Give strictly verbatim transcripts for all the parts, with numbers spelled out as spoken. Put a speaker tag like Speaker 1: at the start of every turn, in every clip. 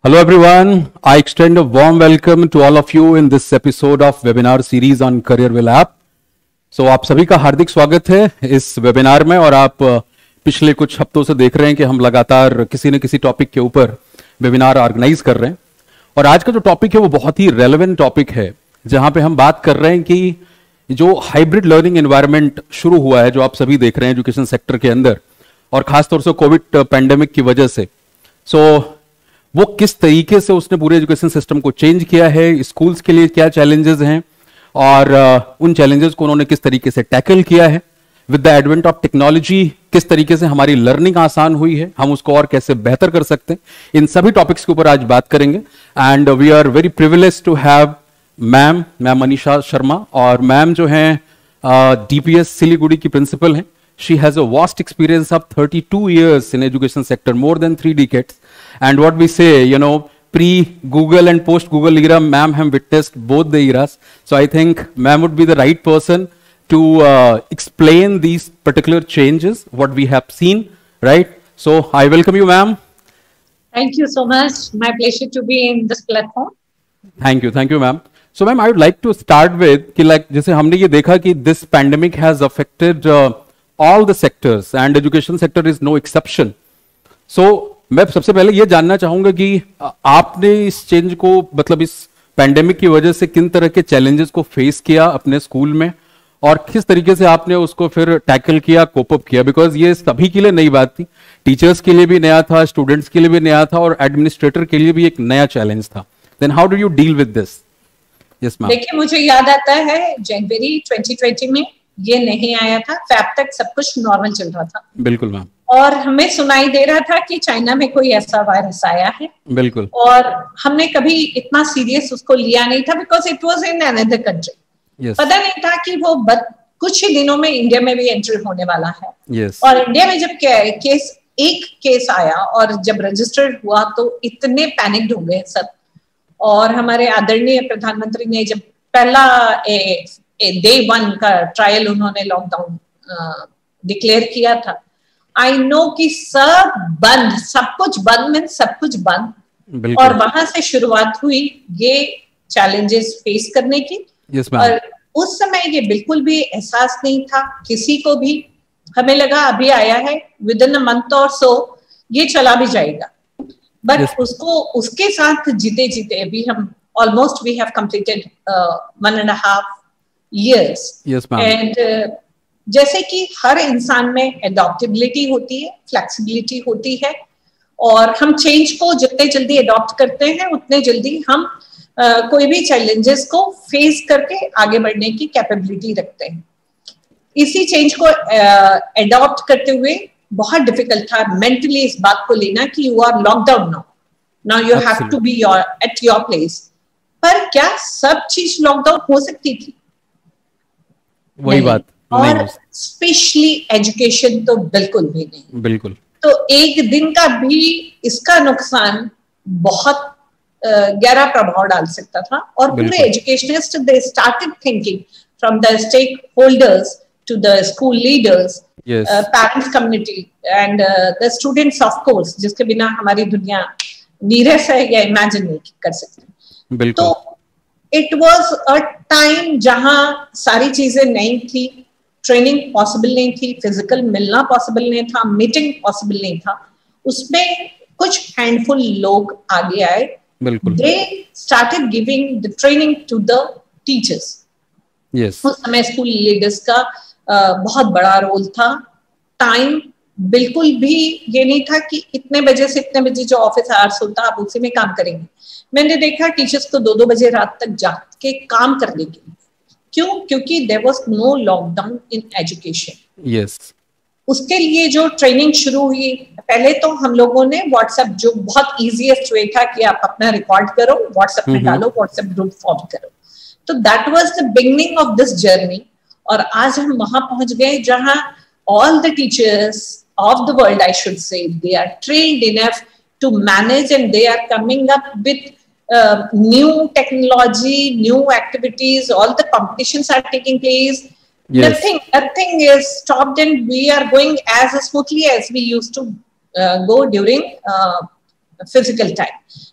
Speaker 1: Hello everyone, I extend a warm welcome to all of you in this episode of webinar series on Careerwell app. So आप सभी का हार्दिक स्वागत है इस webinar में और आप पिछले कुछ हफ्तों से देख रहे हैं कि हम लगातार किसी न किसी टॉपिक के ऊपर वेबिनार ऑर्गेनाइज कर रहे हैं और आज का जो टॉपिक है वो बहुत ही रेलेवेंट टॉपिक है जहां पे हम बात कर रहे हैं कि जो हाइब्रिड लर्निंग एनवायरनमेंट शुरू हुआ है जो आप सभी देख रहे हैं एजुकेशन सेक्टर के अंदर और खासतौर से कोविड पैंडेमिक की वजह से सो so, वो किस तरीके से उसने पूरे एजुकेशन सिस्टम को चेंज किया है, स्कूल्स के लिए क्या चैलेंजेस हैं और uh, उन चैलेंजेस को उन्होंने किस तरीके से टैकल किया है with the advent of technology, किस तरीके से हमारी लर्निंग आसान हुई है, हम उसको और कैसे बेहतर कर सकते हैं, इन सभी टॉपिक्स के ऊपर आज बात करेंगे. And we are very privilege to have ma'am ma'am Manisha Sharma और मैम जो हैं डीपीएस सिलीगुड़ी की प्रिंसिपल हैं. She has a vast experience of thirty-two years in education sector, more than three decades. And what we say, you know, pre-Google and post-Google era, ma'am have witnessed both the eras. So I think ma'am would be the right person to uh, explain these particular changes, what we have seen, right? So I welcome you, ma'am.
Speaker 2: Thank you so much. My pleasure to be in this platform.
Speaker 1: Thank you, thank you, ma'am. So ma'am, I would like to start with कि like जैसे हमने ये देखा कि this pandemic has affected uh, all the sectors and education sector is no exception. So मैं सबसे पहले ये जानना चाहूंगा कि आपने इस चेंज को मतलब इस पैंडेमिक की वजह से किन तरह के चैलेंजेस को फेस किया अपने स्कूल में और किस तरीके से आपने उसको फिर टैकल किया, कोप अप किया, बिकॉज ये सभी के लिए नई बात थी, टीचर्स के लिए भी नया था, स्टूडेंट्स के लिए भी नया था और एडमिनिस्ट्रेटर के लिए भी एक नया चैलेंज था. Then how do you deal with this? Yes ma'am.
Speaker 2: देखिए, मुझे याद आता है जनवरी ट्वेंटी ट्वेंटी में ये नहीं आया था, फैब तक सब कुछ नॉर्मल चल रहा था.
Speaker 1: बिल्कुल मैम. और
Speaker 2: हमें सुनाई दे रहा था कि चाइना में कोई ऐसा वायरस आया है.
Speaker 1: बिल्कुल.
Speaker 2: और हमने कभी इतना सीरियस उसको लिया नहीं था because it was in another country. पता नहीं था कि वो बद, कुछ ही दिनों में इंडिया में भी एंट्री होने वाला है.
Speaker 1: yes.
Speaker 2: और इंडिया में जब केस एक केस आया और जब रजिस्टर्ड हुआ तो इतने पैनिक्ड हो गए सब. और हमारे आदरणीय प्रधानमंत्री ने जब पहला ए, डे वन का ट्रायल उन्होंने लॉकडाउन डिक्लेयर किया था, आई नो कि सब बंद, सब कुछ बंद में सब कुछ बंद. और वहां से शुरुआत हुई ये चैलेंजेस फेस करने की.
Speaker 1: yes,
Speaker 2: और उस समय ये बिल्कुल भी एहसास नहीं था किसी को भी. हमें लगा अभी आया है, विद इन अ मंथ और सो ये चला भी जाएगा. But yes. उसको उसके साथ जीते जीते अभी हम almost we have completed one and half years.
Speaker 1: Yes, ma'am.
Speaker 2: And uh, जैसे कि हर इंसान में एडॉप्टेबिलिटी होती है, फ्लेक्सिबिलिटी होती है और हम चेंज को जितने जल्दी अडॉप्ट करते हैं उतने जल्दी हम uh, कोई भी चैलेंजेस को फेस करके आगे बढ़ने की कैपेबिलिटी रखते हैं. इसी चेंज को अडॉप्ट uh, करते हुए बहुत डिफिकल्ट था मेंटली इस बात को लेना कि you are lockdown now, now you have to be your at your place. पर क्या सब चीज लॉकडाउन हो सकती थी?
Speaker 1: वही बात.
Speaker 2: और स्पेशली एजुकेशन तो बिल्कुल भी नहीं.
Speaker 1: बिल्कुल.
Speaker 2: तो एक दिन का भी इसका नुकसान बहुत गहरा प्रभाव डाल सकता था. और पूरे educationist they started thinking from the stakeholders to the school leaders, parents community and the students of course, जिसके बिना हमारी दुनिया नीरस है या इमेजिन नहीं कर सकते.
Speaker 1: बिल्कुल.
Speaker 2: तो इट वॉज अ टाइम जहां सारी चीजें नहीं थी, ट्रेनिंग पॉसिबल नहीं थी, फिजिकल मिलना पॉसिबल नहीं था, मीटिंग पॉसिबल नहीं था. उसमें कुछ हैंडफुल लोग आगे आए.
Speaker 1: बिल्कुल.
Speaker 2: They started giving the training to the teachers.
Speaker 1: Yes.
Speaker 2: उस समय स्कूल लीडर्स का uh, बहुत बड़ा रोल था. टाइम बिल्कुल भी ये नहीं था कि इतने बजे से इतने बजे जो ऑफिस आवर्स होता आप उसी में काम करेंगे. मैंने देखा टीचर्स को दो दो बजे रात तक जाग के काम करने के लिए. क्यों? क्योंकि there was no lockdown in education.
Speaker 1: Yes.
Speaker 2: उसके लिए जो ट्रेनिंग शुरू हुई, पहले तो हम लोगों ने व्हाट्सएप, जो बहुत इजीएस्ट वे था कि आप अपना रिकॉर्ड करो, व्हाट्सएप में डालो, व्हाट्सएप ग्रुप फॉर्म करो. तो that was the beginning of this journey. और आज हम वहां पहुंच गए जहां all the teachers of the world, I should say, they are trained enough to manage and they are coming up with Uh, new technology, new activities, all the competitions are taking place. Yes. Nothing, nothing is stopped, and we are going as smoothly as we used to uh, go during uh, physical time.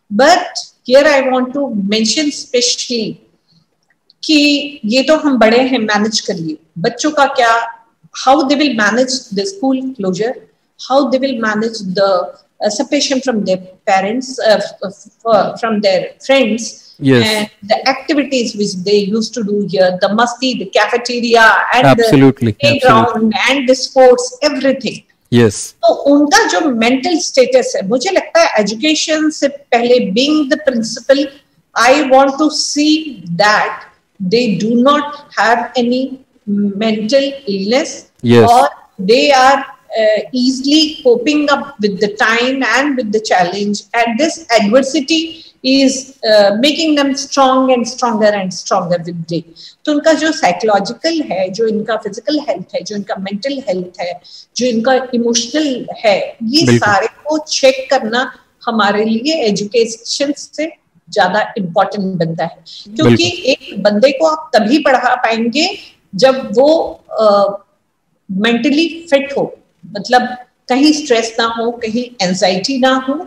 Speaker 2: But here I want to mention specially कि ये तो हम बड़े हैं, manage करिए, बच्चों का क्या, how they will manage the school closure, how they will manage the separation from their parents, uh, from their friends,
Speaker 1: yes,
Speaker 2: and the activities which they used to do here, the masti, the cafeteria, and
Speaker 1: absolutely,
Speaker 2: the playground, and the sports, everything.
Speaker 1: Yes.
Speaker 2: तो उनका जो mental status है, मुझे लगता है education से पहले, being the principal, I want to see that they do not have any mental illness,
Speaker 1: yes,
Speaker 2: or they are Uh, easily coping up with the time and with the challenge, and this adversity is uh, making them strong and stronger and stronger with day. तो उनका जो psychological है, जो इनका physical health है, जो इनका mental health है, जो इनका emotional है, ये सारे को check करना हमारे लिए education से ज्यादा important बनता है, क्योंकि एक बंदे को आप तभी पढ़ा पाएंगे जब वो mentally fit हो, मतलब कहीं स्ट्रेस ना हो, कहीं एंजाइटी ना हो,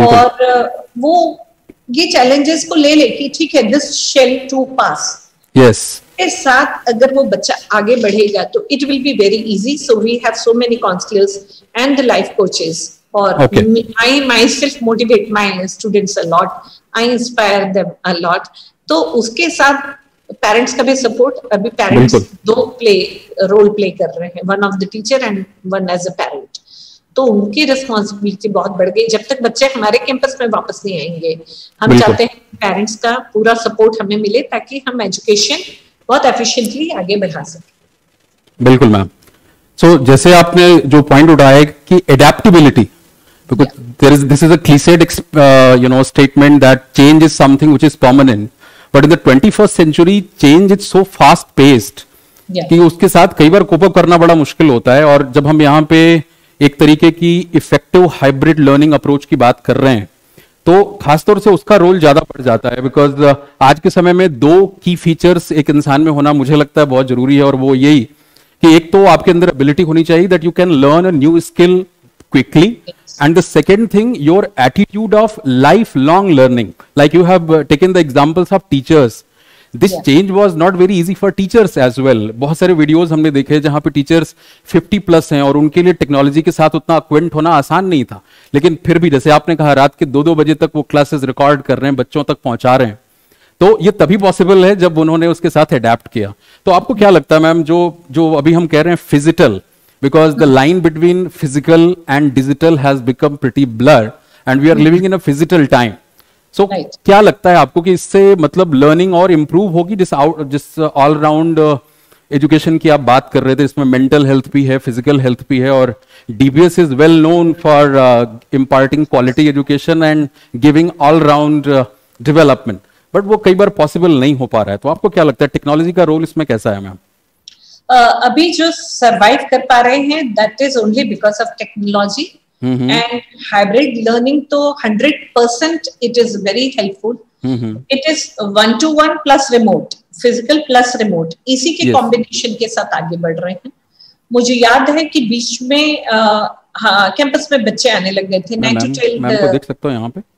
Speaker 2: और वो ये चैलेंजेस को ले ले कि ठीक है, this shall too pass.
Speaker 1: Yes,
Speaker 2: के साथ अगर वो बच्चा आगे बढ़ेगा तो it will be very easy. So we have so many counsellors and the life coaches, और I myself motivate my students a lot, I inspire them a lot. तो उसके साथ पेरेंट्स का भी सपोर्ट, अभी पेरेंट्स दो play role play कर रहे हैं, one of the teacher and one as a parent. तो उनकी रिस्पॉन्सिबिलिटी बहुत बढ़ गई। जब तक बच्चे हमारे कैंपस में वापस नहीं आएंगे, हम चाहते हैं पेरेंट्स का पूरा सपोर्ट हमें मिले, ताकि हम एजुकेशन बहुत एफिशिएंटली आगे बढ़ा सकें।
Speaker 1: बिल्कुल मैम। सो जैसे आपने जो पॉइंट उठाया कि adaptability, because yeah. there is this is a cliched uh, you know statement that change is something which is permanent, but in the twenty-first century change is so fast paced yeah. कि उसके साथ कई बार cope up करना बड़ा मुश्किल होता है। और जब हम यहाँ पे एक तरीके की इफेक्टिव हाइब्रिड लर्निंग अप्रोच की बात कर रहे हैं, तो खासतौर से उसका रोल ज्यादा पड़ जाता है, बिकॉज आज के समय में दो की फीचर्स एक इंसान में होना मुझे लगता है बहुत जरूरी है, और वो यही कि एक तो आपके अंदर एबिलिटी होनी चाहिए that you can learn a new skill quickly, and the second thing, your attitude of lifelong learning, like you have uh, taken the examples of teachers. This yeah. change was not very easy for teachers as well. बहुत सारे videos हमने देखे जहां पे teachers fifty plus हैं और उनके लिए टेक्नोलॉजी के साथ उतना अक्वेंट होना आसान नहीं था, लेकिन फिर भी जैसे आपने कहा रात के दो दो बजे तक वो क्लासेस रिकॉर्ड कर रहे हैं, बच्चों तक पहुंचा रहे हैं। तो ये तभी पॉसिबल है जब उन्होंने उसके साथ अडेप्ट किया। तो आपको क्या लगता है मैम, जो जो अभी हम कह रहे हैं physical, because the line between physical and digital has become pretty blurred and we are living in a physical time. So right. क्या लगता है आपको कि इससे मतलब लर्निंग और इम्प्रूव होगी, जिस जिस ऑल राउंड एजुकेशन की आप बात कर रहे थे, इसमें मेंटल हेल्थ भी है, फिजिकल हेल्थ भी है, और DBS is well known for imparting quality education and giving all round development, but वो कई बार पॉसिबल नहीं हो पा रहा है। तो आपको क्या लगता है टेक्नोलॉजी का रोल इसमें कैसा है मैम?
Speaker 2: Uh, अभी जो सरवाइव कर पा रहे हैं that is only because of technology and hybrid learning. तो hundred percent it is very helpful. It is one to one plus remote, physical plus remote, इसी के कॉम्बिनेशन yes. के साथ आगे बढ़ रहे हैं। मुझे याद है कि बीच में uh, हाँ कैंपस में बच्चे आने लग गए थे। नाइन टू ट्वेल्व
Speaker 1: मैम को देख सकते हो यहाँ पे।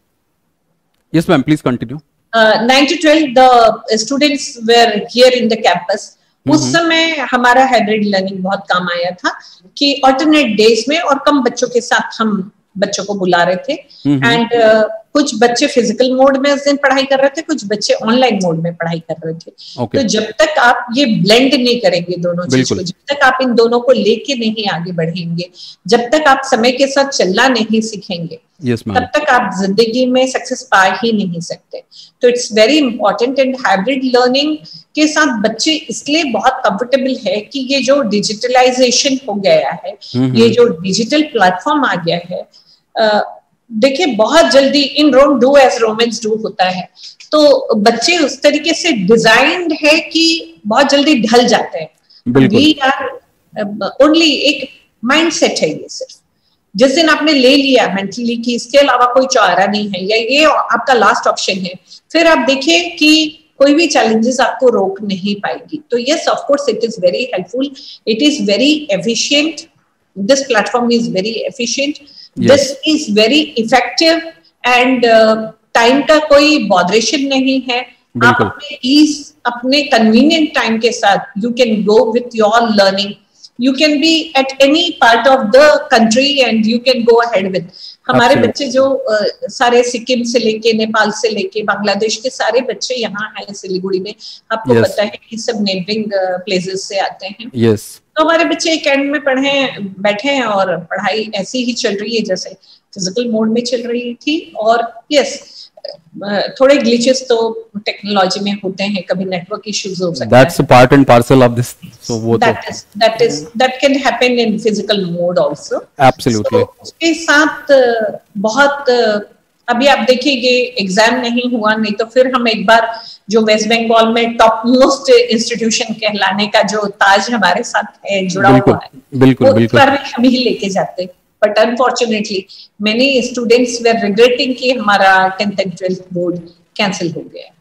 Speaker 1: Yes ma'am, please continue.
Speaker 2: Nine to twelve the students were here in the campus. उस समय हमारा हाइब्रिड लर्निंग बहुत काम आया था कि ऑल्टरनेट डेज में और कम बच्चों के साथ हम बच्चों को बुला रहे थे, एंड uh, कुछ बच्चे फिजिकल मोड में उस दिन पढ़ाई कर रहे थे, कुछ बच्चे ऑनलाइन मोड में पढ़ाई कर रहे थे। okay. तो जब तक आप ये ब्लेंड नहीं करेंगे दोनों चीज को, जब तक आप इन दोनों को लेके नहीं आगे बढ़ेंगे, जब तक आप समय के साथ चलना नहीं सीखेंगे, yes, तब तक आप जिंदगी में सक्सेस पा ही नहीं सकते। तो it's very important. And hybrid learning के साथ बच्चे इसलिए बहुत कंफर्टेबल है कि ये जो डिजिटलाइजेशन हो गया है, ये जो डिजिटल प्लेटफॉर्म आ गया है, uh, देखिए बहुत जल्दी in Rome do as Romans do होता है, तो बच्चे उस तरीके से डिजाइंड है कि बहुत जल्दी ढल जाते हैं। वी आर ओनली एक माइंडसेट है, ये सिर्फ जिस दिन आपने ले लिया मेंटली कि इसके अलावा कोई चारा नहीं है या ये आपका लास्ट ऑप्शन है, फिर आप देखिए कि कोई भी चैलेंजेस आपको रोक नहीं पाएगी। तो yes, of course it is very helpful, it is very efficient, this platform is very efficient, Yes. This is very effective, and uh, time का कोई बॉदरेशन नहीं है, आप अपने ईज, अपने कन्वीनियंट टाइम के साथ you can go with your learning, you can be at any part of the country and you can go ahead with. हमारे बच्चे जो uh, सारे सिक्किम से लेके, नेपाल से लेके, बांग्लादेश के सारे बच्चे यहाँ हैं सिलीगुड़ी में, आपको yes. पता है कि सब नेबरिंग प्लेसेस से आते हैं। yes. तो हमारे बच्चे एकेडमी में पढ़े बैठे हैं और पढ़ाई ऐसी ही चल रही है जैसे फिजिकल मोड में चल रही थी। और यस yes, थोड़े ग्लिचेस तो टेक्नोलॉजी में होते हैं, कभी नेटवर्क इश्यूज हो सकते हैं,
Speaker 1: that's a part and parcel of this, so वो तो
Speaker 2: that is that is that can happen in physical mode also,
Speaker 1: absolutely.
Speaker 2: उसके साथ बहुत, अभी आप देखिए एग्जाम नहीं हुआ, नहीं तो फिर हम एक बार जो वेस्ट बंगाल में टॉप मोस्ट इंस्टीट्यूशन कहलाने का जो ताज हमारे साथ है जुड़ा हुआ है, बिल्कुल बिल्कुल हम ही लेके जाते। But unfortunately, many students were regretting कि हमारा tenth and twelfth board cancel हो गया।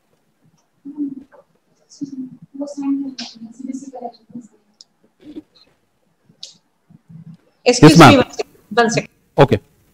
Speaker 2: Excuse me, one second.
Speaker 1: Okay.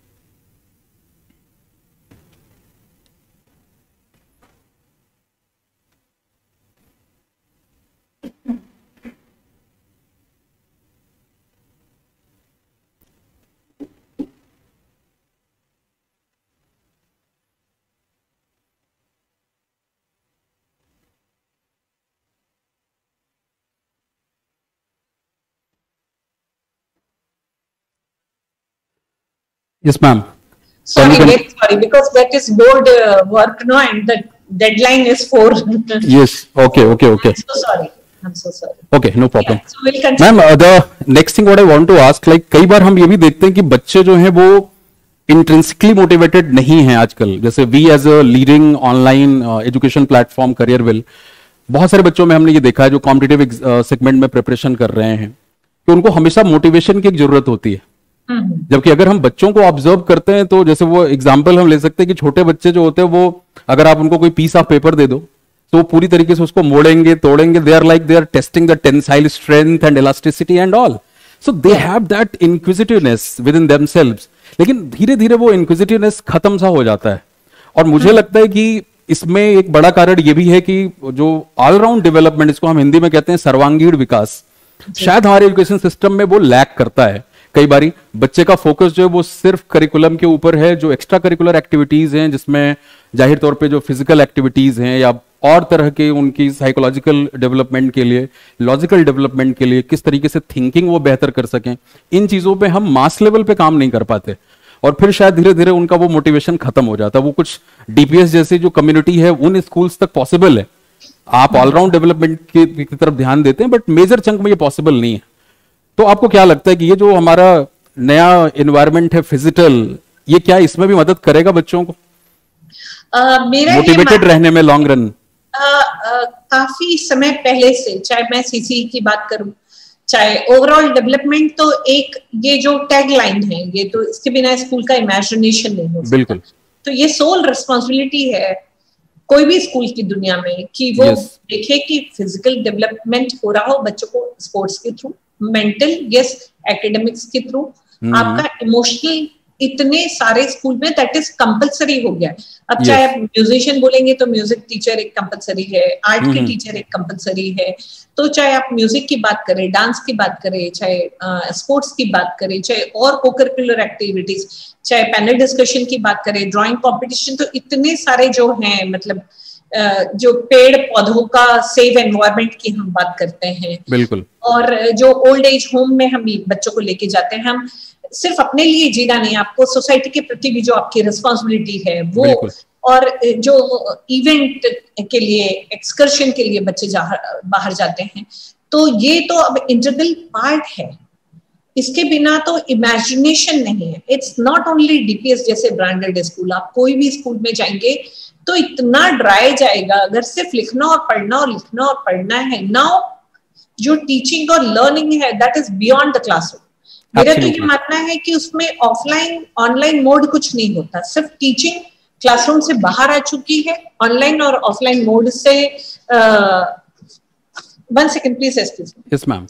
Speaker 1: Yes, ma'am.
Speaker 2: Sorry, very sorry, because that is board uh, work, no, and the deadline is four.
Speaker 1: Yes. Okay. Okay. Okay.
Speaker 2: I'm so sorry. I'm so sorry.
Speaker 1: Okay, no problem.
Speaker 2: Yeah, so we'll continue.
Speaker 1: Ma'am, uh, the next thing what I want to ask, like कई बार हम ये भी देखते हैं कि बच्चे जो हैं वो इंट्रिंसिकली मोटिवेटेड नहीं हैं आजकल। जैसे we as a leading online education platform Careerwill, बहुत सारे बच्चों में हमने ये देखा है जो कॉम्पिटिटिव सेगमेंट में प्रिपरेशन कर रहे हैं कि उनको हमेशा मोटिवेशन की एक जरूरत होती है। जबकि अगर हम बच्चों को ऑब्जर्व करते हैं तो जैसे वो एग्जाम्पल हम ले सकते हैं कि छोटे बच्चे जो होते हैं वो अगर आप उनको कोई पीस ऑफ पेपर दे दो तो वो पूरी तरीके से उसको मोड़ेंगे, तोड़ेंगे। They are like they are testing the tensile strength and elasticity and all, so they have that inquisitiveness within themselves. लेकिन धीरे धीरे वो इंक्विजिटिवनेस खत्म सा हो जाता है। और मुझे लगता है कि इसमें एक बड़ा कारण ये भी है कि जो ऑलराउंड डेवलपमेंट, इसको हम हिंदी में कहते हैं सर्वांगीण विकास, शायद हमारे एजुकेशन सिस्टम में वो लैक करता है। कई बारी बच्चे का फोकस जो है वो सिर्फ करिकुलम के ऊपर है, जो एक्स्ट्रा करिकुलर एक्टिविटीज हैं जिसमें जाहिर तौर पे जो फिजिकल एक्टिविटीज हैं या और तरह के उनकी साइकोलॉजिकल डेवलपमेंट के लिए, लॉजिकल डेवलपमेंट के लिए किस तरीके से थिंकिंग वो बेहतर कर सकें, इन चीजों पे हम मास लेवल पे काम नहीं कर पाते और फिर शायद धीरे धीरे उनका वो मोटिवेशन खत्म हो जाता है। वो कुछ डीपीएस जैसी जो कम्युनिटी है उन स्कूल्स तक पॉसिबल है, आप ऑलराउंड डेवलपमेंट की, की तरफ ध्यान देते हैं, बट मेजर चंक में ये पॉसिबल नहीं है। तो आपको क्या लगता है कि ये जो हमारा नया एनवायरनमेंट है फिजिकल, ये क्या इसमें भी मदद करेगा बच्चों को मोटिवेटेड रहने में लॉन्ग रन?
Speaker 2: Uh, uh, काफी समय पहले से, चाहे मैं सीसी की बात करूं, चाहे ओवरऑल डेवलपमेंट, तो एक ये जो टैग लाइन है, ये तो इसके बिना स्कूल का इमेजिनेशन नहीं हो सकता। बिल्कुल। तो ये सोल रिस्पॉन्सिबिलिटी है कोई भी स्कूल की दुनिया में कि वो yes. देखे कि फिजिकल डेवलपमेंट हो रहा हो बच्चों को स्पोर्ट्स के थ्रू, मेंटल यस एकेडमिक्स के थ्रू, आपका इमोशनल, इतने सारे स्कूल में दैट इज कंपलसरी हो गया। अब yes. चाहे आप म्यूजिशियन बोलेंगे तो म्यूजिक टीचर एक कंपलसरी है, आर्ट के टीचर एक कंपलसरी है, तो चाहे आप म्यूजिक की बात करें, डांस की बात करें, चाहे स्पोर्ट्स की बात करें, चाहे और कोकरिकुलर एक्टिविटीज, चाहे पैनल डिस्कशन की बात करें, ड्राइंग कंपटीशन, तो इतने सारे जो हैं, मतलब जो पेड़ पौधों का सेव एनवायरनमेंट की हम बात करते हैं, बिल्कुल, और जो ओल्ड एज होम में हम बच्चों को लेके जाते हैं, हम सिर्फ अपने लिए जीना नहीं, आपको सोसाइटी के प्रति भी जो आपकी रिस्पॉन्सिबिलिटी है वो, और जो इवेंट के लिए, एक्सकर्शन के लिए बच्चे बाहर जाते हैं, तो ये तो अब इंटीग्रल पार्ट है। इसके बिना तो इमेजिनेशन नहीं है। इट्स नॉट ओनली डीपीएस जैसे ब्रांडेड स्कूल, आप कोई भी स्कूल में जाएंगे तो इतना ड्राई जाएगा, अगर सिर्फ लिखना और पढ़ना और लिखना और पढ़ना है। नाउ जो टीचिंग और लर्निंग है that is beyond the classroom. मेरा तो ये मानना है कि उसमें ऑफलाइन ऑनलाइन मोड कुछ नहीं होता, सिर्फ टीचिंग क्लासरूम से बाहर आ चुकी है, ऑनलाइन और ऑफलाइन मोड से। One second please.
Speaker 1: Yes ma'am.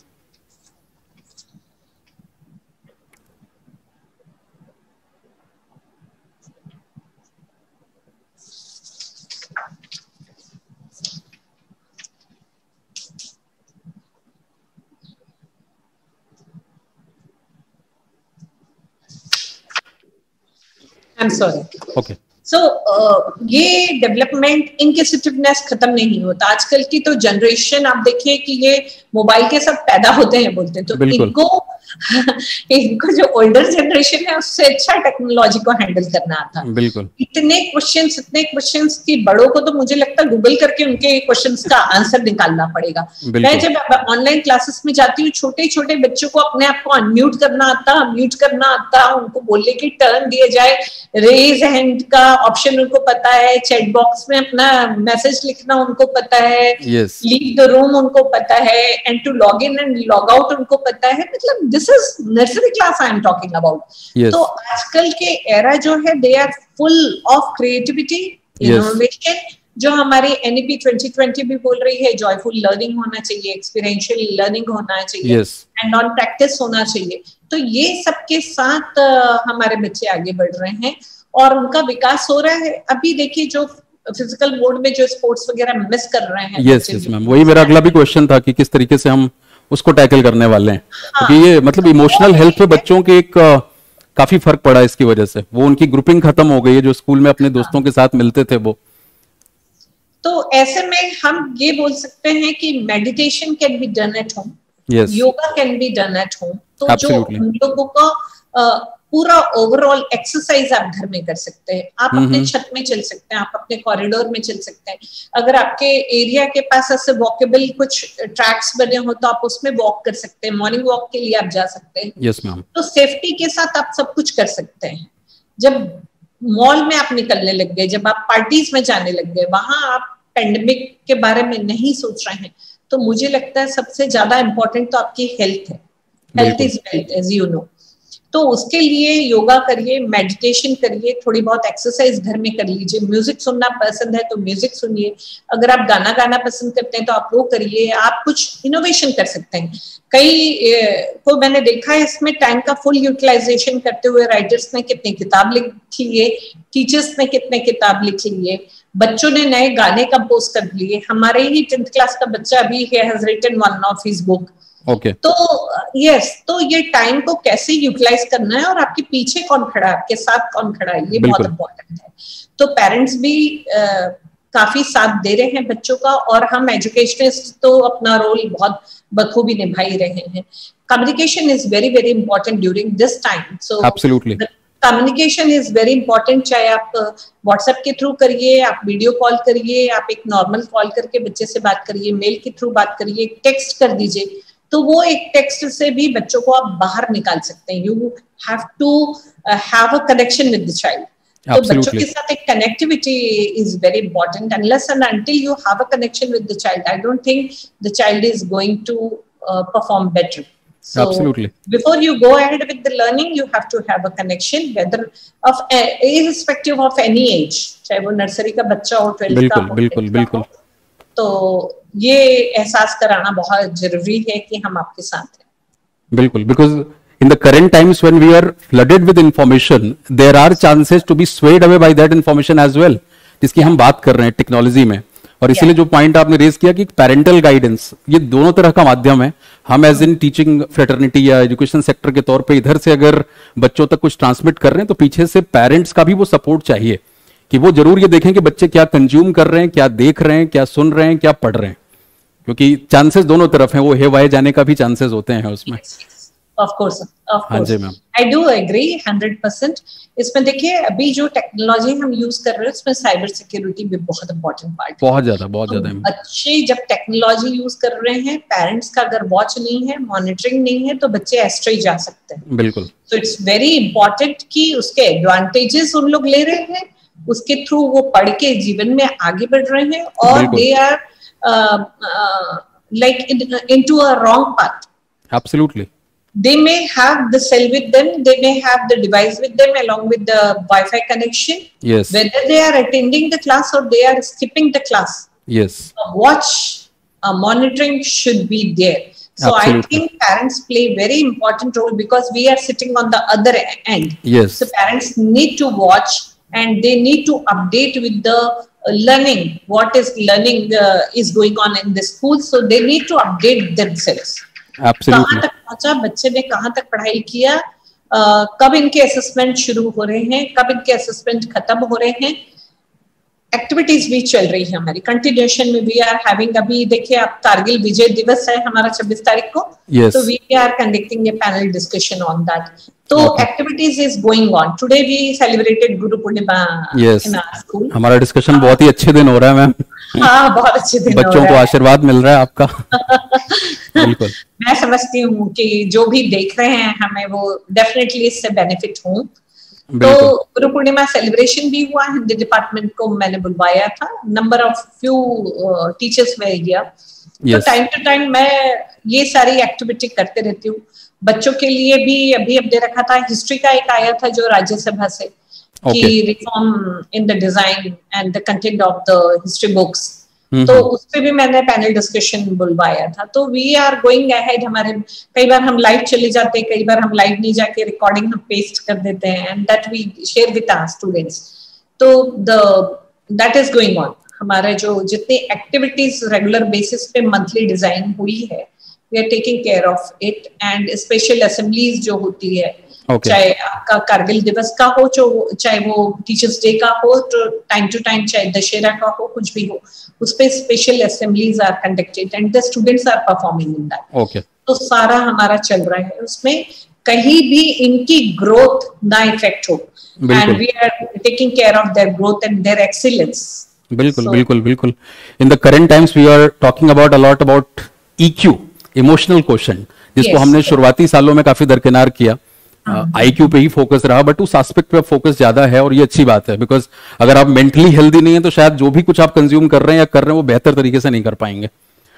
Speaker 2: I'm sorry.
Speaker 1: Okay.
Speaker 2: So so, uh, ये डेवलपमेंट इनकेसिटिवनेस खत्म नहीं होता। आजकल की तो जनरेशन आप देखिए कि ये मोबाइल के साथ पैदा होते हैं बोलते हैं, तो इनको इनको जो ओल्डर जनरेशन है उससे अच्छा टेक्नोलॉजी को हैंडल करना आता।
Speaker 1: बिल्कुल।
Speaker 2: इतने क्वेश्चंस इतने क्वेश्चंस की बड़ों को तो मुझे लगता है गूगल करके उनके क्वेश्चंस का आंसर निकालना पड़ेगा। मैं जब ऑनलाइन क्लासेस में जाती हूँ, छोटे छोटे बच्चों को अपने आप को अनम्यूट करना आता, म्यूट करना आता, उनको बोलने की टर्न दिए जाए, रेज हैंड का ऑप्शन उनको पता है, चैट बॉक्स में अपना मैसेज लिखना उनको पता है, लीव द रूम उनको पता है, and to log in and log out उनको पता है। मतलब this is nursery class I am talking about. तो आजकल के एरा जो है they are full of creativity, innovation, जो हमारी एनईपी ट्वेंटी ट्वेंटी भी बोल रही है, जॉयफुल लर्निंग होना चाहिए, एक्सपीरियंशियल लर्निंग होना चाहिए, एंड ऑन प्रैक्टिस होना चाहिए। तो ये सबके साथ हमारे बच्चे आगे बढ़ रहे हैं और उनका विकास हो रहा है। अभी देखिए जो फिजिकल मोड में जो स्पोर्ट्स वगैरह मिस कर रहे हैं।
Speaker 1: यस यस मैम, वही मेरा अगला भी क्वेश्चन था कि किस तरीके से हम उसको टैकल करने वाले हैं। हाँ, क्योंकि ये मतलब इमोशनल हेल्थ पे बच्चों के एक आ, काफी फर्क पड़ा इसकी वजह से। वो उनकी ग्रुपिंग खत्म हो गई है, जो स्कूल में अपने दोस्तों के साथ मिलते थे वो।
Speaker 2: तो ऐसे में हम ये बोल सकते हैं कि meditation can be done at home, yoga can be done at home. तो जो हम लोगों का पूरा ओवरऑल एक्सरसाइज आप घर में कर सकते हैं। आप अपने छत में चल सकते हैं, आप अपने कॉरिडोर में चल सकते हैं। अगर आपके एरिया के पास ऐसे वॉकेबल कुछ ट्रैक्स बने हो तो आप उसमें वॉक कर सकते हैं, मॉर्निंग वॉक के लिए आप जा सकते हैं।
Speaker 1: Yes ma'am.
Speaker 2: तो सेफ्टी के साथ आप सब कुछ कर सकते हैं। जब मॉल में आप निकलने लग गए, जब आप पार्टीज में जाने लग गए, वहां आप पेंडेमिक के बारे में नहीं सोच रहे हैं, तो मुझे लगता है सबसे ज्यादा इंपॉर्टेंट तो आपकी हेल्थ है। Health is wealth, as you know. तो उसके लिए योगा करिए, मेडिटेशन करिए, थोड़ी बहुत एक्सरसाइज घर में कर लीजिए। म्यूजिक सुनना पसंद है तो म्यूजिक सुनिए, अगर आप गाना गाना पसंद करते हैं तो आप वो करिए। आप कुछ इनोवेशन कर सकते हैं। कई को मैंने देखा है इसमें टाइम का फुल यूटिलाइजेशन करते हुए राइटर्स ने कितनी किताब लिख लिए, टीचर्स ने कितने किताब लिख लिए, बच्चों ने नए गाने कंपोज कर लिए। हमारे ही टेंथ क्लास का बच्चा अभी has written one of his book.
Speaker 1: Okay.
Speaker 2: तो यस, तो ये टाइम को कैसे यूटिलाइज करना है और आपके पीछे कौन खड़ा है, आपके साथ कौन खड़ा है, ये बहुत इम्पोर्टेंट है। तो पेरेंट्स भी uh, काफी साथ दे रहे हैं बच्चों का, और हम एजुकेशनिस्ट तो अपना रोल बहुत बखूबी निभा ही रहे हैं। Communication is very very important during this time. So
Speaker 1: absolutely
Speaker 2: communication is very important. चाहे आप व्हाट्सएप के थ्रू करिए, आप वीडियो कॉल करिए, आप एक नॉर्मल कॉल करके बच्चे से बात करिए, मेल के थ्रू बात करिए, टेक्स्ट कर दीजिए। तो वो एक टेक्स्ट से भी बच्चों को आप बाहर निकाल सकते हैं। You have to have a connection with the child. तो बच्चों के साथ एक connectivity is very important. Unless and until you have a connection with the child, I don't think the child is going to perform better. So
Speaker 1: Absolutely.
Speaker 2: Before you go ahead with the learning, you have to have a connection, whether of irrespective of any age, चाहे वो nursery का बच्चा हो, twelfth का हो,
Speaker 1: बिल्कुल बिल्कुल।
Speaker 2: तो ये एहसास कराना बहुत जरूरी है कि हम आपके साथ हैं।
Speaker 1: बिल्कुल, because in the current times when we are flooded with information, there are chances to be swayed away by that information as well, जिसकी हम बात कर रहे हैं टेक्नोलॉजी में। और इसीलिए जो पॉइंट आपने रेज किया कि पेरेंटल गाइडेंस, ये दोनों तरह का माध्यम है। हम एज इन टीचिंग फ्रेटर्निटी या एजुकेशन सेक्टर के तौर पे इधर से अगर बच्चों तक कुछ ट्रांसमिट कर रहे हैं, तो पीछे से पेरेंट्स का भी वो सपोर्ट चाहिए कि वो जरूर ये देखें कि बच्चे क्या कंज्यूम कर रहे हैं, क्या देख रहे हैं, क्या सुन रहे हैं, क्या पढ़ रहे हैं, क्योंकि चांसेस दोनों तरफ हैं। वो हेवाए जाने का भी चांसेस होते हैं उसमें।
Speaker 2: Of course, of course. I do agree one hundred percent. इसमें देखिए अभी जो टेक्नोलॉजी हम यूज कर रहे हैं उसमें साइबर सिक्योरिटी भी बहुत इंपॉर्टेंट पार्ट है।
Speaker 1: बहुत ज्यादा बहुत ज्यादा।
Speaker 2: तो बच्चे जब टेक्नोलॉजी यूज कर रहे हैं, पेरेंट्स का अगर वॉच नहीं है, मॉनिटरिंग नहीं है, तो बच्चे एस्ट्रे जा सकते हैं।
Speaker 1: बिल्कुल।
Speaker 2: तो इट्स वेरी इंपॉर्टेंट कि उसके एडवांटेजेस उन लोग ले रहे हैं, उसके थ्रू वो पढ़ के जीवन में आगे बढ़ रहे हैं, और they are like into a wrong path.
Speaker 1: Absolutely.
Speaker 2: They may have the cell with them, they may have the device with them along with the Wi-Fi connection.
Speaker 1: Yes.
Speaker 2: Whether they are attending the class or they are skipping the class.
Speaker 1: Yes.
Speaker 2: A watch, a monitoring should be there. So Absolutely. I think parents play very important role because we are sitting on the other end.
Speaker 1: Yes.
Speaker 2: So parents need to watch and they need to update with the learning, what is learning uh, is going on in the school. So they need to update themselves.
Speaker 1: Absolutely.
Speaker 2: कहाँ तक पहुंचा, बच्चे ने कहाँ तक पढ़ाई किया, uh, कब इनके असेसमेंट शुरू हो रहे हैं, कब इनके असेसमेंट खत्म हो रहे हैं। एक्टिविटीज भी चल रही है हमारी कंटिन्यूएशन में। वी आर हैविंग, अभी देखिए आप कारगिल विजय दिवस है हमारा छब्बीस तारीख को,
Speaker 1: yes.
Speaker 2: तो we are conducting a panel discussion on that. तो activities is going on. Today we celebrated Guru Purnima in our school.
Speaker 1: हमारा डिस्कशन बहुत ही अच्छे दिन हो रहा है मैम।
Speaker 2: हाँ, बहुत अच्छे दिन
Speaker 1: बच्चों को आशीर्वाद मिल रहा है आपका। बिल्कुल।
Speaker 2: मैं समझती हूँ कि जो भी देख रहे हैं हमें वो डेफिनेटली इससे बेनिफिट हों। तो गुरु पूर्णिमा सेलिब्रेशन भी हुआ, हिंदी डिपार्टमेंट को मैंने बुलवाया था, नंबर ऑफ फ्यू टीचर्स वे गया। तो टाइम टू टाइम मैं ये सारी एक्टिविटी करते रहती हूँ। बच्चों के लिए भी अभी अब दे रखा था, हिस्ट्री का एक आया था जो राज्यसभा से कि reform in the design and the content of the history books, तो उस पे भी मैंने पैनल डिस्कशन बुलवाया था। तो वी आर गोइंग अहेड। हमारे कई बार हम लाइव चले जाते हैं, कई बार हम लाइव नहीं जाके रिकॉर्डिंग हम पेस्ट कर देते हैं and that we share with our students. तो the that is going on. हमारे जो जितनी एक्टिविटीज रेगुलर बेसिस पे मंथली डिजाइन हुई है, we are taking care of it. And special assemblies जो होती है, okay. चाहे आपका कारगिल दिवस का हो, जो चाहे वो टीचर्स डे का हो, तो टाइम टू टाइम, चाहे दशहरा का हो, कुछ भी हो, उस पे special assemblies are conducted and the students are performing in that.
Speaker 1: Okay. तो
Speaker 2: सारा हमारा चल रहा है, उसमें कहीं भी इनकी ग्रोथ ना इफेक्ट हो and we are taking care of their growth and their excellence.
Speaker 1: बिल्कुल so, बिल्कुल बिल्कुल। In the current times we are talking about a lot about EQ, emotional question, जिसको yes, हमने शुरुआती सालों में काफी दरकिनार किया। आईक्यू uh, पे ही फोकस रहा, बट उस एस्पेक्ट पे फोकस ज्यादा है और ये अच्छी बात है, बिकॉज अगर आप मेंटली हेल्दी नहीं है तो शायद जो भी कुछ आप कंज्यूम कर रहे हैं या कर रहे हैं वो बेहतर तरीके से नहीं कर पाएंगे।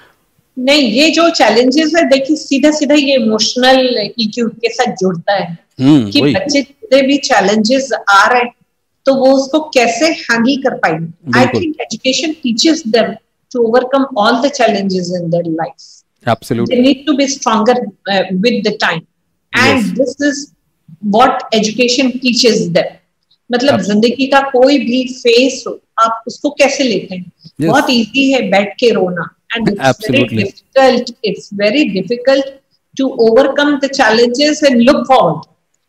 Speaker 2: नहीं, ये जो चैलेंजेस है, देखिए सीधा सीधा ये इमोशनल ईक्यू के साथ जुड़ता है hmm, कि बच्चे जितने भी चैलेंजेस आ रहे हैं तो वो उसको कैसे हैंडल कर पाएंगे। I think education teaches them to overcome all the challenges in their life.
Speaker 1: Absolutely.
Speaker 2: They need to be stronger with the time and this is what education teaches them। मतलब जिंदगी का कोई भी फेस हो, आप उसको कैसे लेते हैं। yes. बहुत इजी है बैठ के रोना and it's Absolutely. very difficult it's very difficult to overcome the challenges and look forward।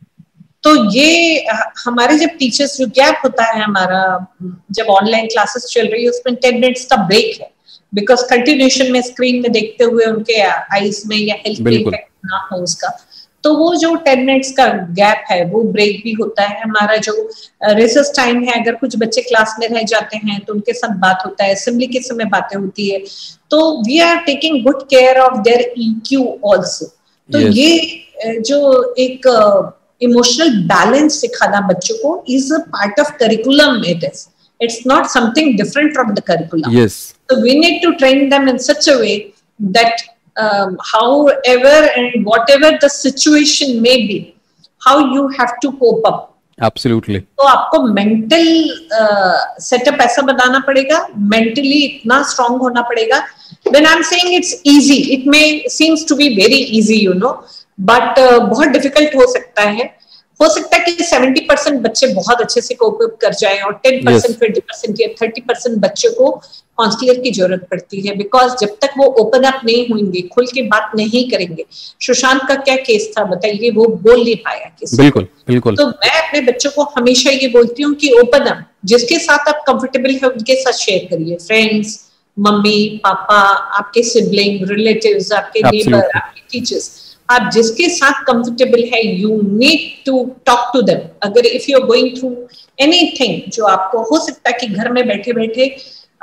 Speaker 2: तो ये हमारे जब टीचर्स, जो गैप होता है हमारा, जब ऑनलाइन क्लासेस चल रही है उसमें टेन मिनट्स का ब्रेक है, बिकॉज कंटिन्यूएशन में स्क्रीन में देखते हुए उनके आईज में या हेल्थ पे इफेक्ट ना हो उसका, तो वो जो टेन मिनट्स का गैप है वो ब्रेक भी होता है। हमारा जो रिसर्च टाइम है, अगर कुछ बच्चे क्लास में रह जाते हैं तो उनके साथ बात होता है, असेंबली के समय बातें होती है, तो we are taking good care of their EQ also. तो yes. ये जो एक इमोशनल बैलेंस सिखाना बच्चों को is a part of curriculum. It is it's not something different from the curriculum.
Speaker 1: yes.
Speaker 2: So we need to train them in such a way that Um, however and whatever the situation may be, how you have to cope up।
Speaker 1: Absolutely।
Speaker 2: तो आपको mental setup uh, ऐसा बनाना पड़ेगा, mentally इतना strong होना पड़ेगा। When I'm saying it's easy, it may seems to be very easy, you know, but uh, बहुत difficult हो सकता है। हो सकता है कि सेवेंटी परसेंट बच्चे बहुत अच्छे से कोप अप कर जाएं और टेन परसेंट ट्वेंटी परसेंट या थर्टी परसेंट बच्चों को काउंसलर की जरूरत पड़ती है, बिकॉज जब तक वो ओपन अप नहीं होंगे, खुल के बात नहीं करेंगे। सुशांत का क्या केस था बताइए, वो बोल नहीं पाया किसी।
Speaker 1: बिल्कुल बिल्कुल।
Speaker 2: तो मैं अपने बच्चों को हमेशा ये बोलती हूँ कि ओपन अप, जिसके साथ आप कंफर्टेबल है उनके साथ शेयर करिए। फ्रेंड्स, मम्मी पापा, आपके सिबलिंग, रिलेटिव्स, आपके नेबर, आपके टीचर्स, आप जिसके साथ कंफर्टेबल है, you need to talk to them. अगर if you are going through anything, जो आपको हो सकता है कि घर में बैठे बैठे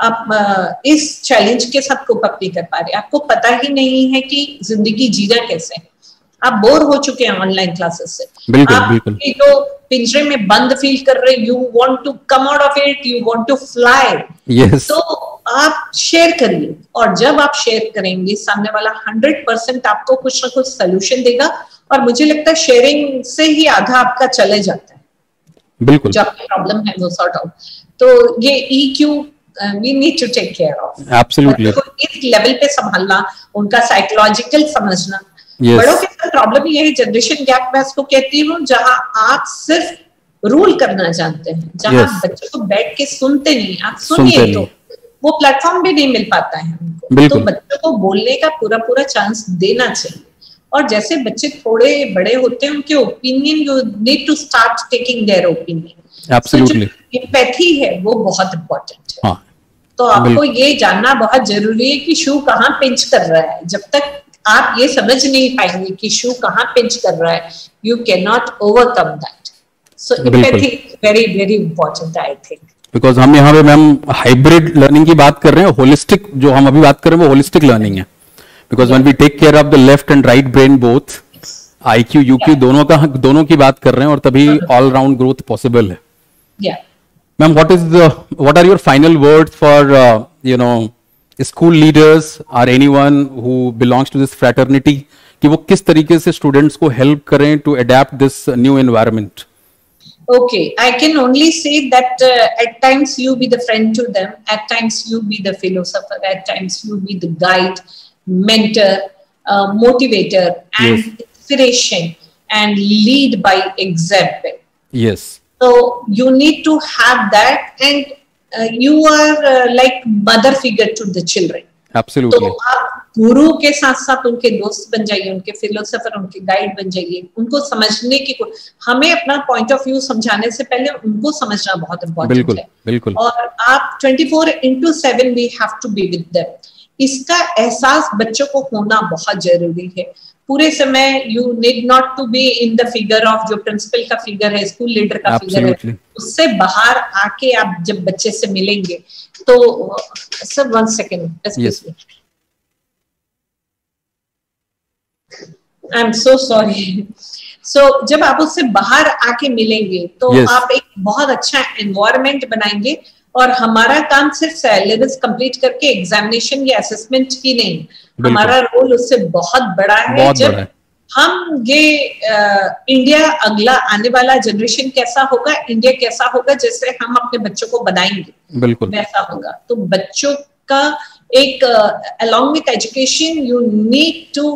Speaker 2: आप इस चैलेंज के साथ कोप अप नहीं कर पा रहे, आपको पता ही नहीं है कि जिंदगी जीना कैसे है, आप बोर हो चुके हैं ऑनलाइन क्लासेस से,
Speaker 1: बिल्कुल,
Speaker 2: आप
Speaker 1: बिल्कुल।
Speaker 2: जो पिंजरे में बंद फील कर रहे, you want to come out of it, you want to fly.
Speaker 1: yes.
Speaker 2: तो आप शेयर करिए, और जब आप शेयर करेंगे सामने वाला हंड्रेड परसेंट आपको कुछ ना कुछ सोल्यूशन देगा, और मुझे लगता है शेयरिंग से ही आधा आपका चले जाता है,
Speaker 1: बिल्कुल,
Speaker 2: जो आपकी प्रॉब्लम है वो सॉर्ट आउट। तो ये E Q we need to take care of,
Speaker 1: absolutely.
Speaker 2: इस लेवल पे संभालना, उनका साइकोलॉजिकल समझना।
Speaker 1: yes.
Speaker 2: बड़ों के साथ प्रॉब्लम ये है, जनरेशन गैप मैं इसको कहती हूँ, जहां आप सिर्फ रूल करना जानते हैं, जहां
Speaker 1: yes.
Speaker 2: बच्चों को बैठ के सुनते नहीं, आप सुनिए तो वो प्लेटफॉर्म भी नहीं मिल पाता है उनको। तो बच्चों को बोलने का पूरा पूरा चांस देना चाहिए, और जैसे बच्चे थोड़े बड़े होते हैं उनके opinion, you need to start taking their opinion.
Speaker 1: Absolutely.
Speaker 2: Empathy है वो बहुत इंपॉर्टेंट है।
Speaker 1: हाँ,
Speaker 2: तो आपको ये जानना बहुत जरूरी है कि शू कहाँ पिंच कर रहा है। जब तक आप ये समझ नहीं पाएंगे कि शू कहाँ पिंच कर रहा है, you can not overcome that. So empathy very very important I think. Because
Speaker 1: हम यहाँ पे मैम हाइब्रिड लर्निंग की बात कर रहे हैं, होलिस्टिक जो हम अभी बात कर रहे हैं वो होलिस्टिक लर्निंग है। Because when we take care of the left and right brain both, IQ EQ दोनों का दोनों की बात कर रहे हैं, और तभी ऑल राउंड ग्रोथ पॉसिबल है।
Speaker 2: yeah.
Speaker 1: Ma'am, what is the, what are your final words for, uh, you know, school leaders or anyone who belongs to this fraternity, कि वो किस तरीके से students को help करें to adapt this new environment?
Speaker 2: Okay, I can only say that uh, at times you be the friend to them, at times you be the philosopher, at times you be the guide, mentor, uh, motivator, and yes. inspiration, and lead by example.
Speaker 1: Yes.
Speaker 2: So you need to have that, and uh, you are uh, like mother figure to the children.
Speaker 1: Absolutely.
Speaker 2: तो आप गुरु के साथ साथ उनके दोस्त बन जाइए, उनके फिलोसोफर, उनके गाइड बन जाइए। उनको समझने की, हमें अपना पॉइंट ऑफ व्यू समझाने से पहले उनको समझना बहुत इम्पोर्टेंट है।
Speaker 1: बिल्कुल।
Speaker 2: और आप twenty four into seven we have to be with them. इसका एहसास बच्चों को होना बहुत जरूरी है। पूरे समय you need not to be in the figure of जो प्रिंसिपल का फिगर है, स्कूल लीडर का फिगर है, उससे बाहर आके आप जब बच्चे से मिलेंगे तो sir one second, I am so sorry. So जब आप उससे बाहर आके मिलेंगे तो yes. आप एक बहुत अच्छा एनवायरनमेंट बनाएंगे। और हमारा काम सिर्फ सिलेबस कंप्लीट करके एग्जामिनेशन या असेसमेंट की नहीं, हमारा रोल उससे बहुत बड़ा है।
Speaker 1: बहुत
Speaker 2: जब
Speaker 1: बड़ा है।
Speaker 2: हम ये आ, इंडिया अगला आने वाला जनरेशन कैसा होगा, इंडिया कैसा होगा, जैसे हम अपने बच्चों को बनाएंगे,
Speaker 1: बिल्कुल वैसा
Speaker 2: होगा। तो बच्चों का एक along with education you need to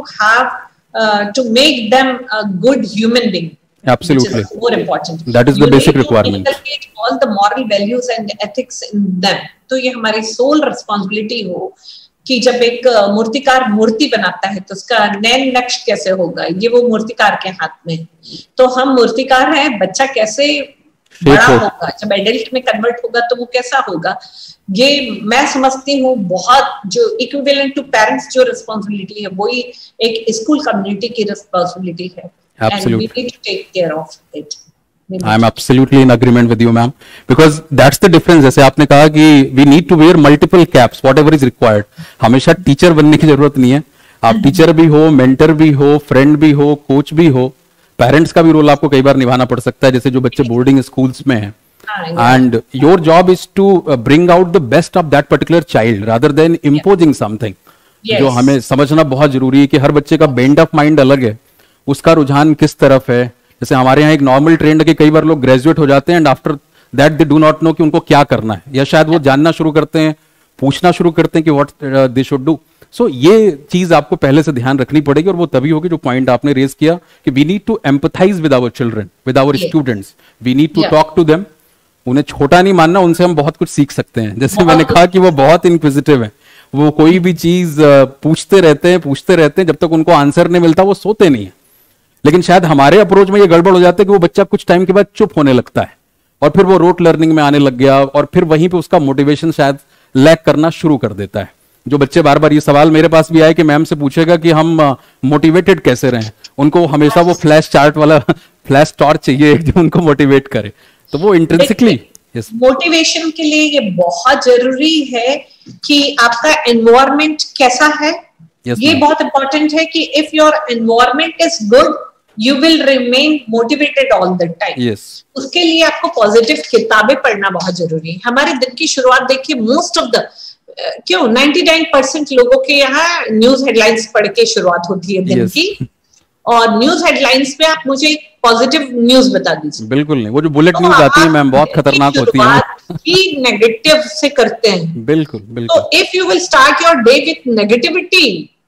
Speaker 2: have to make them a good human being.
Speaker 1: Absolutely.
Speaker 2: More important.
Speaker 1: That is
Speaker 2: you
Speaker 1: the basic requirement.
Speaker 2: Inculcate all the moral values and ethics in them. तो ये हमारी sole responsibility हो कि जब एक मूर्तिकार मूर्ति बनाता है तो उसका नैन नक्श कैसे होगा, ये वो मूर्तिकार के हाथ में है। तो हम मूर्तिकार हैं, बच्चा कैसे बड़ा होगा, जब एडल्ट में कन्वर्ट होगा तो वो कैसा होगा, ये मैं समझती हूँ बहुत जो इक्विवेलेंट टू पेरेंट्स जो रिस्पॉन्सिबिलिटी है वही एक स्कूल कम्युनिटी की रिस्पॉन्सिबिलिटी है।
Speaker 1: Absolutely.
Speaker 2: And we need to take care of it.
Speaker 1: I am absolutely in agreement with you, ma'am, because that's the difference. जैसे आपने कहा कि we need to wear multiple caps, whatever is required. हमेशा teacher बनने की जरूरत नहीं है। आप टीचर भी हो, मेंटर भी हो, फ्रेंड भी हो, कोच भी हो, पेरेंट्स का भी रोल आपको कई बार निभाना पड़ सकता है, जैसे जो बच्चे बोर्डिंग स्कूल्स में हैं। And your job is to bring out the best of that particular child rather than imposing something. जो हमें समझना बहुत जरूरी है कि हर बच्चे का बेंड ऑफ माइंड अलग है, उसका रुझान किस तरफ है। जैसे हमारे यहाँ एक नॉर्मल ट्रेंड के कई बार लोग ग्रेजुएट हो जाते हैं and after that they do not know कि उनको क्या करना है, या शायद वो जानना शुरू करते हैं, पूछना शुरू करते हैं कि what they should do. So ये चीज आपको पहले से ध्यान रखनी पड़ेगी, और वो तभी होगी जो पॉइंट आपने रेज किया कि we need to empathize with our children, with our students, we need to talk to them. उन्हें छोटा नहीं मानना, उनसे हम बहुत कुछ सीख सकते हैं। जैसे मैंने कहा कि वो बहुत इनक्विजिटिव है, वो कोई भी चीज पूछते रहते हैं पूछते रहते हैं, जब तक उनको आंसर नहीं मिलता वो सोते नहीं है। लेकिन शायद हमारे अप्रोच में ये गड़बड़ हो जाता है कि वो बच्चा कुछ टाइम के बाद चुप होने लगता है, और फिर वो रोट लर्निंग में आने लग गया, और फिर वहीं पे उसका मोटिवेशन शायद लैक करना शुरू कर देता है। जो बच्चे बार बार ये सवाल मेरे पास भी आए कि मैम से पूछेगा कि हम मोटिवेटेड कैसे रहें, उनको हमेशा वो फ्लैश चार्ट वाला फ्लैश टॉर्च चाहिए जो उनको मोटिवेट करे। तो वो इंट्रिंसिकली
Speaker 2: मोटिवेशन के लिए ये बहुत जरूरी है कि आपका एनवायरनमेंट कैसा है। yes, ये बहुत इंपॉर्टेंट है कि if your environment is good you will remain motivated all the time. उसके लिए आपको पॉजिटिव किताबें पढ़ना बहुत जरूरी है। हमारे दिन की शुरुआत देखिए, मोस्ट ऑफ द क्यों निन्यानवे परसेंट लोगों के यहाँ न्यूज हेडलाइंस पढ़ के शुरुआत होती है दिन yes. की, और न्यूज हेडलाइंस पे आप मुझे पॉजिटिव न्यूज बता दीजिए।
Speaker 1: बिल्कुल नहीं, वो जो बुलेट तो न्यूज आती है मैम बहुत खतरनाक होती है,
Speaker 2: ही नेगेटिव से करते हैं।
Speaker 1: बिल्कुल बिल्कुल।
Speaker 2: तो if you will start your day with negativity,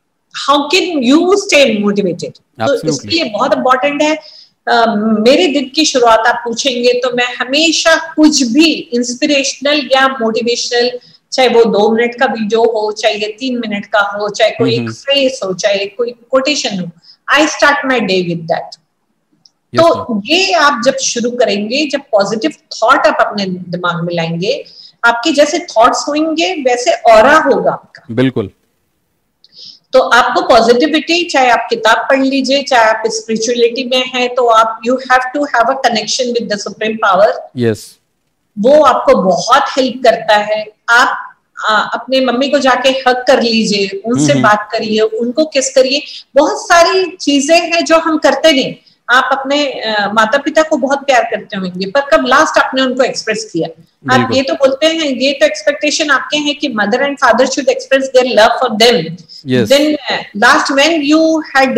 Speaker 2: how can you stay motivated? तो इसलिए बहुत इंपॉर्टेंट है। uh, मेरे दिन की शुरुआत आप पूछेंगे तो मैं हमेशा कुछ भी इंस्पिरेशनल या मोटिवेशनल, चाहे वो दो मिनट का वीडियो हो, चाहे तीन मिनट का हो, चाहे कोई एक फ्रेज हो, चाहे कोई कोटेशन हो, I start my day with that. तो ये आप जब शुरू करेंगे, जब पॉजिटिव थॉट आप अपने दिमाग में लाएंगे, आपके जैसे थॉट्स होंगे वैसे ऑरा होगा आपका।
Speaker 1: बिल्कुल।
Speaker 2: तो आपको पॉजिटिविटी, चाहे आप किताब पढ़ लीजिए, चाहे आप स्पिरिचुअलिटी में हैं, तो आप you have to have a connection with the supreme power.
Speaker 1: Yes,
Speaker 2: वो आपको बहुत हेल्प करता है। आप आ, अपने मम्मी को जाके हक कर लीजिए, उनसे बात करिए, उनको किस करिए। बहुत सारी चीजें हैं जो हम करते नहीं। आप अपने माता पिता को बहुत प्यार करते होंगे, पर कब लास्ट आपने उनको एक्सप्रेस किया? आप ये तो बोलते हैं, ये तो एक्सपेक्टेशन आपके हैं कि mother and father should express their love for them. Then last when you had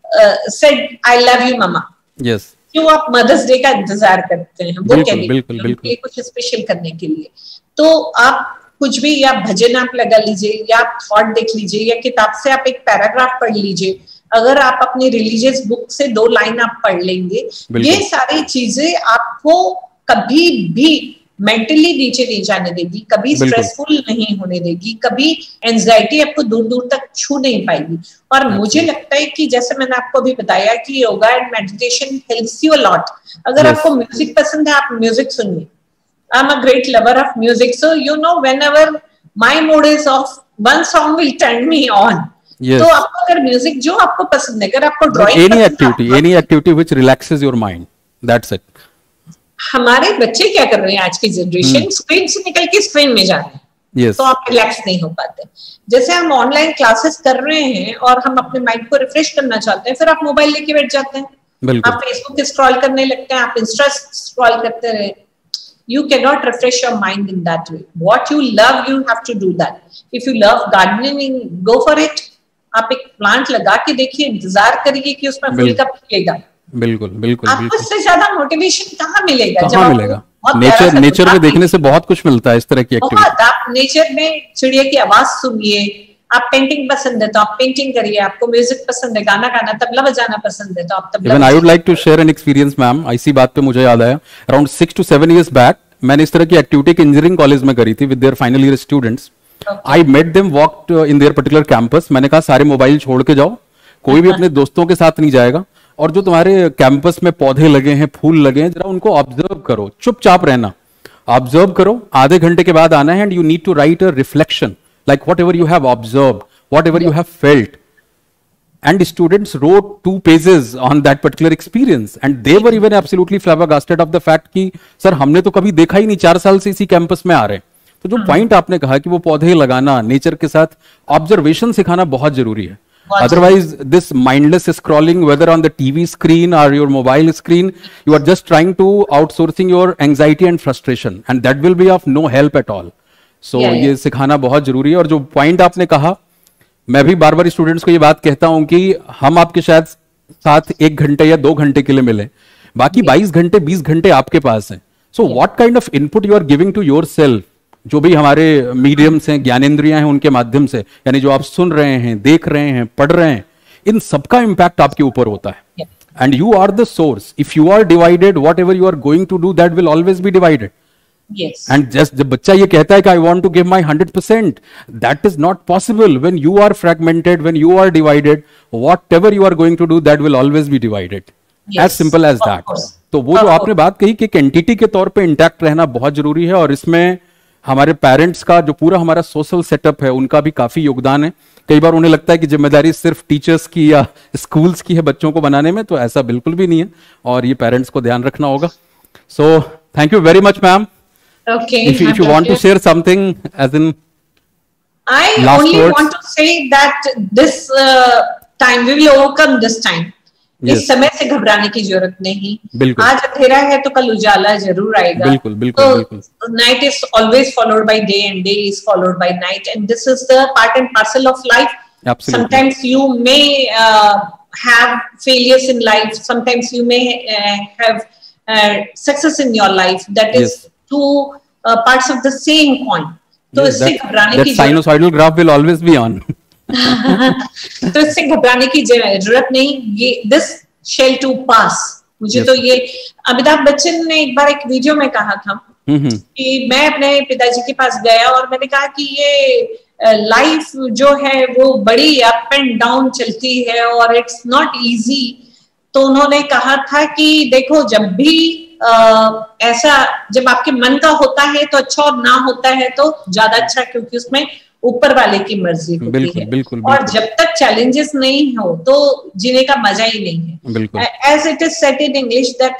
Speaker 2: said I love you mama,
Speaker 1: yes,
Speaker 2: क्यों आप मदर्स डे का इंतजार करते हैं? वो कहने
Speaker 1: बिल्कुल, बिल्कुल,
Speaker 2: ये कुछ स्पेशल करने के लिए। तो आप कुछ भी, या भजन आप लगा लीजिए, या आप थॉट देख लीजिए, या किताब से आप एक पैराग्राफ पढ़ लीजिए। अगर आप अपनी रिलीजियस बुक से दो लाइन आप पढ़ लेंगे, ये सारी चीजें आपको कभी भी मेंटली नीचे नहीं जाने देगी, कभी स्ट्रेसफुल नहीं होने देगी, कभी एंजाइटी आपको दूर दूर तक छू नहीं पाएगी। और मुझे लगता है कि जैसे मैंने आपको अभी बताया कि yoga and meditation helps you a lot. अगर yes. आपको म्यूजिक पसंद है, आप म्यूजिक सुनिए। I am a great lover of music, so you know whenever my mood is off, one song will turn me on. Yes. तो आपको अगर music जो आपको पसंद है, अगर आपको drawing,
Speaker 1: any activity, any activity which relaxes your mind, that's it.
Speaker 2: हमारे बच्चे क्या कर रहे हैं आज की जनरेशन, स्क्रीन से निकल के स्क्रीन में जा रहे हैं। yes. तो आप रिलैक्स नहीं हो पाते। जैसे हम ऑनलाइन क्लासेस कर रहे हैं और हम अपने माइंड को रिफ्रेश करना चाहते हैं, फिर आप मोबाइल लेके बैठ जाते हैं, आप फेसबुक स्क्रॉल करने लगते हैं, आप इंस्टा स्क्रॉल करते रहे। You cannot refresh your mind in that way. What you love, you have to do that. If you love gardening, go for it. आप एक प्लांट लगा के देखिए, इंतजार करिए कि उसमें फूल कब खिलेगा।
Speaker 1: बिल्कुल, बिल्कुल,
Speaker 2: आपको इससे ज्यादा मोटिवेशन कहाँ मिलेगा?
Speaker 1: कहाँ मिलेगा? नेचर, नेचर में देखने से बहुत कुछ मिलता है इस तरह की एक्टिविटी।
Speaker 2: आप नेचर में चिड़िया की आवाज सुनिए। आप पेंटिंग पसंद है तो आप पेंटिंग करिए, आपको म्यूजिक पसंद है, गाना गाना, तबला बजाना पसंद है तो आप tabla.
Speaker 1: Even I would like to share an experience, ma'am. इसी बात पे मुझे याद आया, around six to seven years back मैंने इस तरह की एक्टिविटी इंजीनियरिंग कॉलेज में करी थी with their final year students. I met them walked in their particular campus. मैंने कहा सारे मोबाइल छोड़ के जाओ, कोई भी अपने दोस्तों के साथ नहीं जाएगा, और जो तुम्हारे कैंपस में पौधे लगे हैं, फूल लगे हैं, जरा उनको ऑब्जर्व करो, चुपचाप रहना, ऑब्जर्व करो। आधे घंटे के बाद आना है and you need to write a reflection like whatever you have observed, whatever you have felt. And students wrote two pages on that particular experience, and they were even absolutely flabbergasted of the fact कि sir हमने तो कभी देखा ही नहीं, चार साल से इसी कैंपस में आ रहे हैं। तो जो पॉइंट आपने कहा कि वो पौधे लगाना, नेचर के साथ ऑब्जर्वेशन सिखाना बहुत जरूरी है। Otherwise, this mindless scrolling, whether on the T V screen or your mobile screen, you are just trying to outsourcing your anxiety and frustration, and that will be of no help at all. So yeah, ये सिखाना बहुत जरूरी है। और जो point आपने कहा, मैं भी बार बार स्टूडेंट्स को ये बात कहता हूं कि हम आपके शायद साथ एक घंटे या दो घंटे के लिए मिले, बाकी बाईस घंटे बीस घंटे आपके पास हैं। So what kind of input you are giving to yourself, जो भी हमारे मीडियम्स हैं, ज्ञानेंद्रियां हैं, उनके माध्यम से, यानी जो आप सुन रहे हैं, देख रहे हैं, पढ़ रहे हैं, इन सबका इंपैक्ट आपके ऊपर होता है। And you are the source. If you are divided, whatever you are going to do, that will always be divided.
Speaker 2: Yes.
Speaker 1: And just जब बच्चा ये कहता है कि I want to give my one hundred percent, that is not possible when you are fragmented, when you are divided. Whatever you are going to do, that will always be divided. Yes. As simple as that. तो वो जो आपने बात कही कि entity के तौर पे इंटैक्ट रहना बहुत जरूरी है, और इसमें हमारे पेरेंट्स का जो पूरा हमारा सोशल सेटअप है, उनका भी काफी योगदान है। कई बार उन्हें लगता है कि जिम्मेदारी सिर्फ टीचर्स की या स्कूल्स की है बच्चों को बनाने में, तो ऐसा बिल्कुल भी नहीं है, और ये पेरेंट्स को ध्यान रखना होगा। So thank you very much ma'am.
Speaker 2: Okay.
Speaker 1: If you, if you want to share something, as in,
Speaker 2: I only words. want to say that this uh, time we will overcome this time. Yes. इस समय से घबराने की जरूरत नहीं। आज अंधेरा है तो कल उजाला जरूर आएगा।
Speaker 1: बिल्कुल, बिल्कुल,
Speaker 2: so,
Speaker 1: बिल्कुल।
Speaker 2: Night is always followed by day, and day is followed by night, and this is the part and parcel of life.
Speaker 1: Absolutely.
Speaker 2: Sometimes you may uh, have failures in life. Sometimes you may uh, have uh, success in your life. That is. Yes. Two uh, parts of the same coin. तो इससे घबराने की
Speaker 1: sinusoidal graph will always be on.
Speaker 2: तो इससे घबराने की जरूरत नहीं। ये this shall too pass. मुझे yes. तो ये अमिताभ बच्चन ने एक बार एक वीडियो में कहा था कि मैं अपने पिताजी के पास गया और मैंने कहा कि ये लाइफ जो है वो बड़ी अप एंड डाउन चलती है और इट्स नॉट इजी। तो उन्होंने कहा था कि देखो जब भी आ, ऐसा जब आपके मन का होता है तो अच्छा और ना होता है तो ज्यादा अच्छा, क्योंकि उसमें ऊपर वाले की मर्जी होती
Speaker 1: बिल्कुल,
Speaker 2: है।
Speaker 1: बिल्कुल,
Speaker 2: और
Speaker 1: बिल्कुल।
Speaker 2: जब तक चैलेंजेस नहीं हो तो जीने का मजा ही नहीं है। As it is said in English that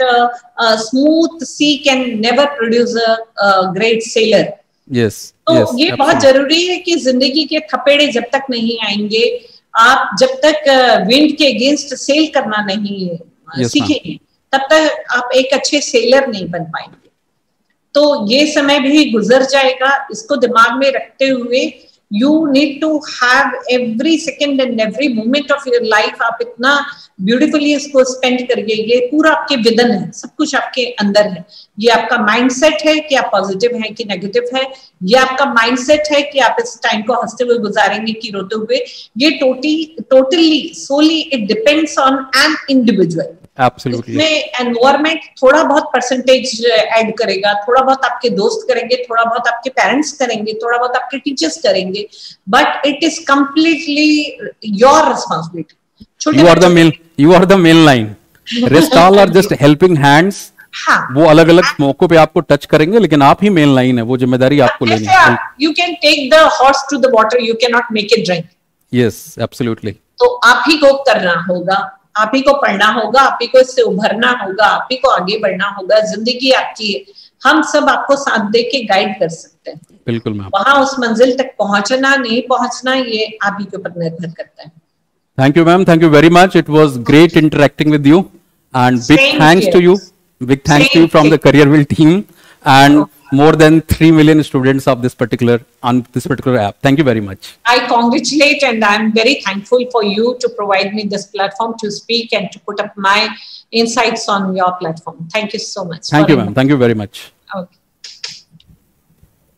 Speaker 2: smooth sea can never produce a great sailor.
Speaker 1: Yes,
Speaker 2: तो
Speaker 1: yes,
Speaker 2: ये बहुत जरूरी है कि जिंदगी के थपेड़े जब तक नहीं आएंगे, आप जब तक विंड के अगेंस्ट सेल करना नहीं
Speaker 1: yes,
Speaker 2: सीखेंगे, तब तक आप एक अच्छे सेलर नहीं बन पाएंगे। तो ये समय भी गुजर जाएगा, इसको दिमाग में रखते हुए you need to have every second and every moment of your life आप इतना ब्यूटीफुली इसको स्पेंड करिए। ये पूरा आपके विदन है, सब कुछ आपके अंदर है। ये आपका माइंडसेट है कि आप पॉजिटिव हैं कि नेगेटिव है, ये आपका माइंडसेट है कि आप इस टाइम को हंसते हुए गुजारेंगे कि रोते हुए। ये totally totally solely it depends on an individual.
Speaker 1: Absolutely.
Speaker 2: इसमें एनवायरमेंट थोड़ा बहुत परसेंटेज ऐड करेगा, थोड़ा बहुत आपके दोस्त करेंगे, थोड़ा बहुत आपके पेरेंट्स करेंगे, थोड़ा बहुत आपके टीचर्स करेंगे, but it is completely your responsibility.
Speaker 1: You are the main, you are the main line. Rest all are just helping hands.
Speaker 2: हाँ,
Speaker 1: वो अलग अलग मौकों पे आपको टच करेंगे, लेकिन आप ही मेन लाइन है, वो जिम्मेदारी आपको लेनी है।
Speaker 2: You can take the horse to the water, you can not make it drink.
Speaker 1: Yes, absolutely.
Speaker 2: तो आप ही को करना होगा, आप ही को पढ़ना होगा, आप ही को इससे उभरना होगा, आप ही को आगे बढ़ना होगा। जिंदगी आपकी है, हम सब आपको साथ दे के गाइड कर सकते हैं।
Speaker 1: बिल्कुल मैम।
Speaker 2: वहां उस मंजिल तक पहुंचना नहीं पहुंचना ये आप ही के ऊपर निर्भर करता है।
Speaker 1: Thank you, ma'am. Thank you very much. It was great interacting with you, and big
Speaker 2: Same
Speaker 1: thanks
Speaker 2: here.
Speaker 1: to you. Big thanks to you
Speaker 2: Same
Speaker 1: from
Speaker 2: here.
Speaker 1: the CareerWheel team and more than three million students of this particular on this particular app. Thank you very much.
Speaker 2: I congratulate and I'm very thankful for you to provide me this platform to speak and to put up my insights on your platform. Thank you so much.
Speaker 1: Thank you, ma'am. Thank you very much.